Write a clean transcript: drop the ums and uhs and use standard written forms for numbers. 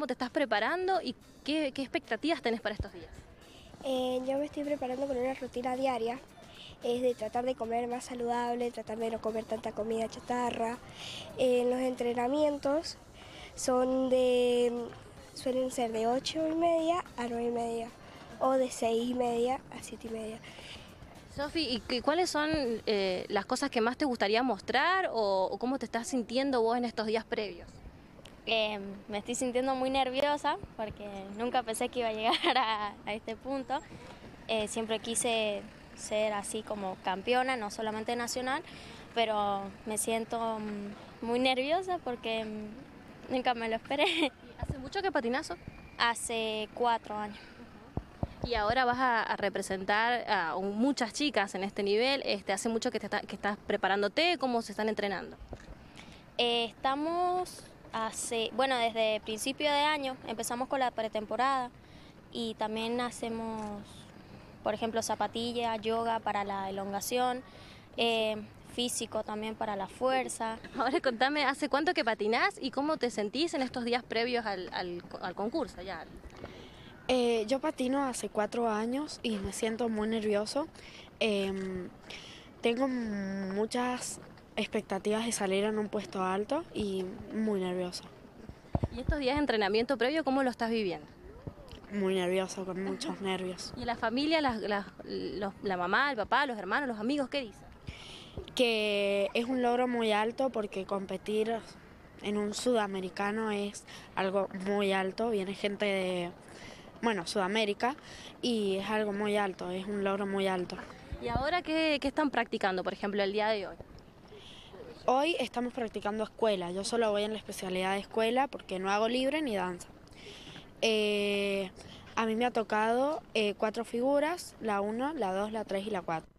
cómo te estás preparando y qué expectativas tenés para estos días. Yo me estoy preparando con una rutina diaria, es de tratar de comer más saludable, tratar de no comer tanta comida chatarra. Los entrenamientos suelen ser de 8:30 a 9:30 o de 6:30 a 7:30. Sofi, ¿y cuáles son las cosas que más te gustaría mostrar o cómo te estás sintiendo vos en estos días previos? Me estoy sintiendo muy nerviosa porque nunca pensé que iba a llegar a este punto. Siempre quise ser así como campeona, no solamente nacional, pero me siento muy nerviosa porque nunca me lo esperé. ¿Hace mucho que patinás? Hace 4 años. Y ahora vas a representar a muchas chicas en este nivel. ¿Hace mucho que estás preparándote? ¿Cómo se están entrenando? Estamos desde principio de año empezamos con la pretemporada y también hacemos, por ejemplo, zapatillas, yoga para la elongación, físico también para la fuerza. Ahora contame, ¿hace cuánto que patinás y cómo te sentís en estos días previos al concurso? Ya. Yo patino hace 4 años y me siento muy nervioso. Tengo muchas expectativas de salir en un puesto alto y muy nervioso. ¿Y estos días de entrenamiento previo cómo lo estás viviendo? Muy nervioso, con muchos nervios. ¿Y la familia, la mamá, el papá, los hermanos, los amigos, qué dicen? Que es un logro muy alto porque competir en un sudamericano es algo muy alto. Viene gente de, Sudamérica y es algo muy alto, es un logro muy alto. ¿Y ahora qué están practicando, por ejemplo, el día de hoy? Hoy estamos practicando escuela, yo solo voy en la especialidad de escuela porque no hago libre ni danza. A mí me ha tocado 4 figuras, la 1, la 2, la 3 y la 4.